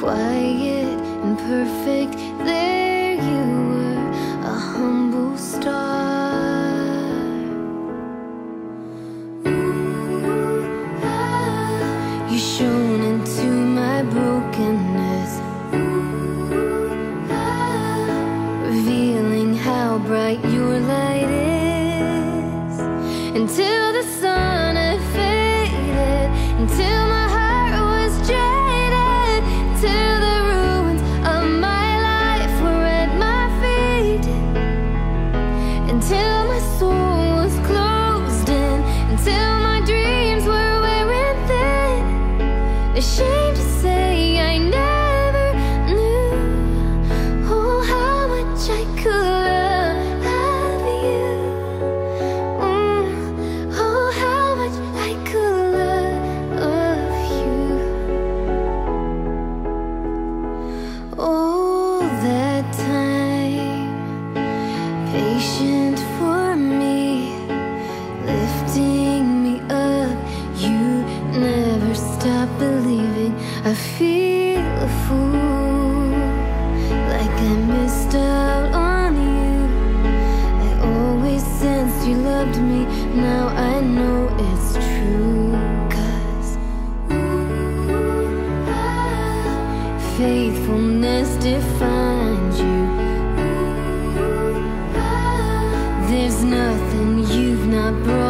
quiet and perfect. There you were, a humble star. You shone into my brokenness, revealing how bright your light is. Until the sun had faded, until my heart was jaded, till the ruins of my life were at my feet, until my soul was closed in, until my dreams were wearing thin. Ashamed to say I never knew, oh, how much I could love you. Oh, how much I could love you. All that time, patient for me, lifting me up. You never stop believing. I feel a fool, like I missed out on you. I always sensed you loved me, now I know it's true. 'Cause faithfulness defines you. There's nothing you've not brought.